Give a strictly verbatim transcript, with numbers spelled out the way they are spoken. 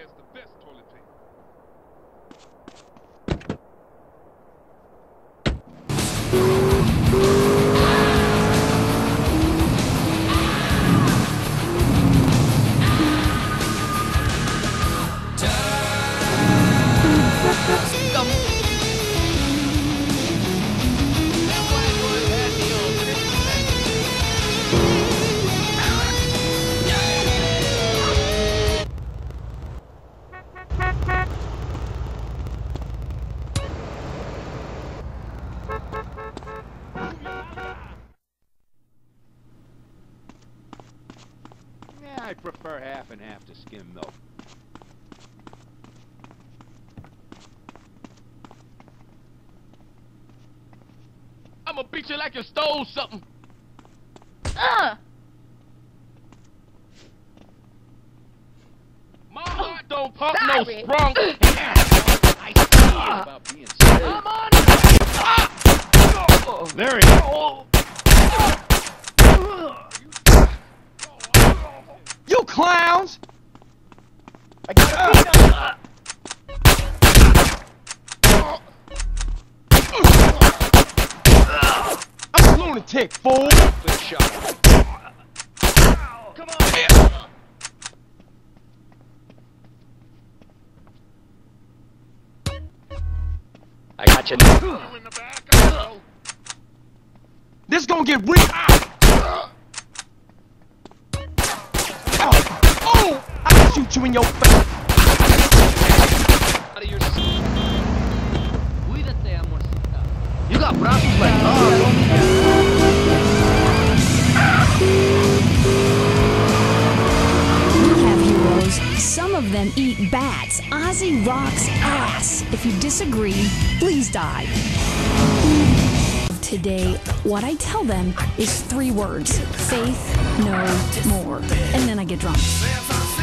has the best toilet paper. I prefer half and half to skim milk. I'ma beat you like you stole something. Uh. My heart don't pump Sorry. no strong. I see about being sick. Come on. Ah! There he is. You clowns! I got a beat on. I'm a lunatic, fool! Good shot. Come on. I got you. You in the back, I know. This gonna get real. Oh, oh! I'll shoot you in your face! Out of your seat. Cuídate, amorcita. You got brazos like We have heroes. Some of them eat bats. Ozzy rocks ass. If you disagree, please die. Today, what I tell them is three words. Faith, no more. And then I get drunk.